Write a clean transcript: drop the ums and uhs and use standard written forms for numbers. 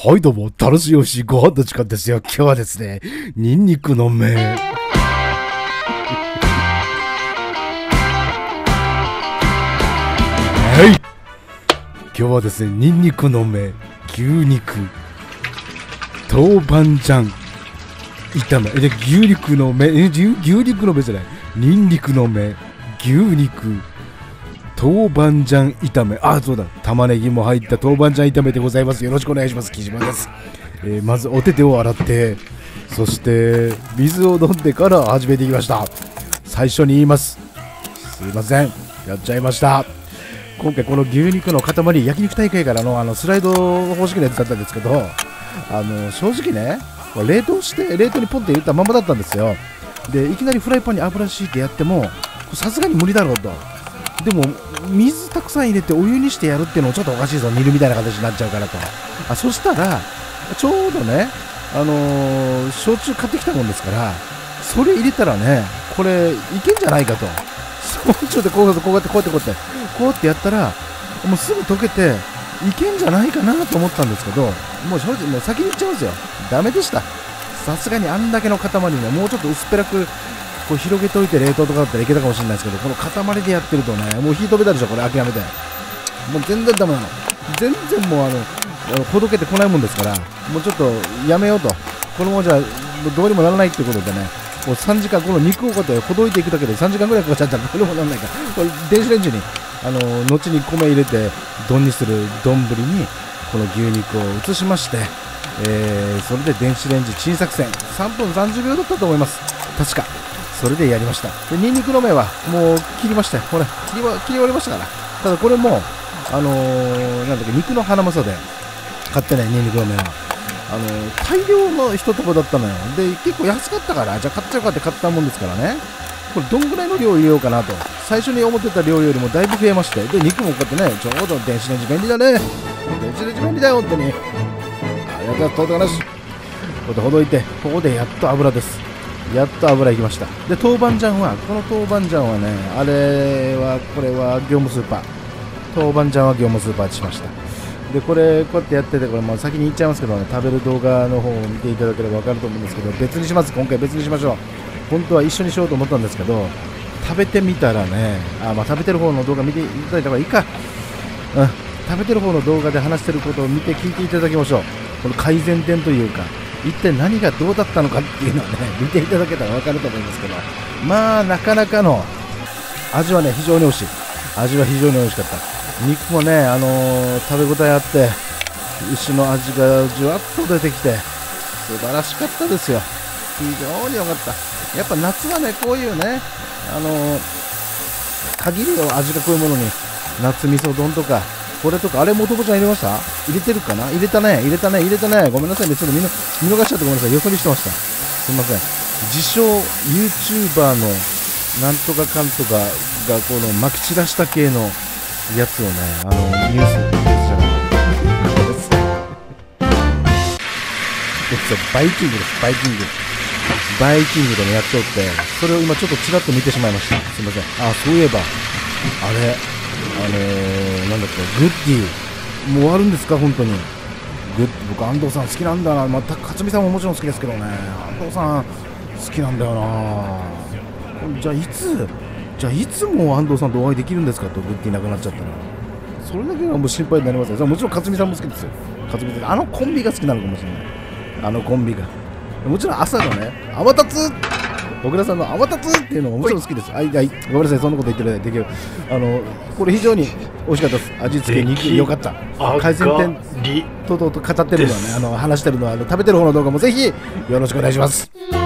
はいどうも、楽しいおいしいご飯の時間ですよ。今日はですね、ニンニクの芽。はい。今日はですね、ニンニクの芽、牛肉、豆板醤、炒め。牛肉の芽、牛肉の芽じゃない。ニンニクの芽、牛肉、豆板醤炒め。あ、そうだ。玉ねぎも入った豆板醤炒めでございます。よろしくお願いします。木島です。まずお手手を洗って、そして水を飲んでから始めていきました。最初に言います。すいません。やっちゃいました。今回この牛肉の塊、焼肉大会からのスライド方式のやつだったんですけど、正直ね、冷凍して冷凍にポンって入れたままだったんですよ。で、いきなりフライパンに油敷いてやっても、さすがに無理だろうと。でも水たくさん入れてお湯にしてやるっていうのもちょっとおかしいぞ、煮るみたいな形になっちゃうからと。そしたらちょうどね、焼酎買ってきたもんですから、それ入れたらね、これいけんじゃないかと。焼酎でこうやってやったらもうすぐ溶けていけんじゃないかなと思ったんですけど、もう正直もう先に言っちゃうんですよ。ダメでした。さすがにあんだけの塊ね、もうちょっと薄っぺらくこう広げといて冷凍とかだったらいけたかもしれないですけど、この塊でやってるとね、もう火飛べたでしょ、これ諦めて。もう全然ダメなの。全然もうほどけてこないもんですから、もうちょっとやめようと。このままじゃどうにもならないっていうことでね、もう3時間、この肉をこうやってほどいていくだけで3時間ぐらいかかっちゃったらどうにもならないから、これ電子レンジに後に米入れて丼にする丼にこの牛肉を移しまして、それで電子レンジチン作戦3分30秒だったと思います、確か。それでやりました。で、ニンニクの芽はもう切りましたよ。これ切り終わりましたから。ただこれもなんだっけ、肉のハナマサで買ってね、ニンニクの芽は大量の一束だったのよ。で、結構安かったから、じゃあ買っちゃうかって買ったもんですからね。これどんぐらいの量入れようかなと、最初に思ってた量よりもだいぶ増えまして、で、肉もこうやってね、ちょうど電子レンジ便利だね。電子レンジ便利だよ、本当に。やった、とうとうなし。こうやってほどいて、ここでやっと油です。やっと油いきました。で、豆板醤は、この豆板醤はね、これは業務スーパー。豆板醤は業務スーパーにしました。で、これ、こうやってやってて、これもう先に言っちゃいますけどね、食べる動画の方を見ていただければ分かると思うんですけど、別にします。今回別にしましょう。本当は一緒にしようと思ったんですけど、食べてみたらね、食べてる方の動画見ていただいた方がいいか。食べてる方の動画で話してることを見て聞いていただきましょう。この改善点というか、一体何がどうだったのかっていうのをね、見ていただけたら分かると思いますけど、まあなかなかの味はね、非常に美味しい。味は非常に美味しかった。肉もね、食べ応えあって、牛の味がじゅわっと出てきて素晴らしかったですよ。非常に良かった。やっぱ夏はね、こういうね、限りの味がこういうものに、夏味噌丼とかこれとか、あれ元々ちゃん入れました？入れてるかな？入れたね。ごめんなさいね。ちょっと見逃しちゃってごめんなさい。横にしてました。すみません。自称 YouTuber のなんとかかんとかがこの撒き散らした系のやつをね、ニュースじゃなくてバイキングです。バイキングでもやっておって、それを今ちょっとちらっと見てしまいました。すみません。そういえばなんだっけ、グッディもう終わるんですか、本当に。僕安藤さん好きなんだな。勝美さんももちろん好きですけどね、安藤さん好きなんだよな。じゃあいつも安藤さんとお会いできるんですかと、グッディなくなっちゃったら。それだけがもう心配になりますよ。もちろん勝美さんも好きですよ。勝美さん、コンビが好きなのかもしれない。コンビがもちろん朝のね、天達小倉さんの天達っていうのももちろん好きです。ごめんなさい、そんなこと言ってるだけで、これ非常に美味しかったです。味付け、肉良かった。改善点と語ってるのはね、話してるのは食べてる方の動画もぜひよろしくお願いします。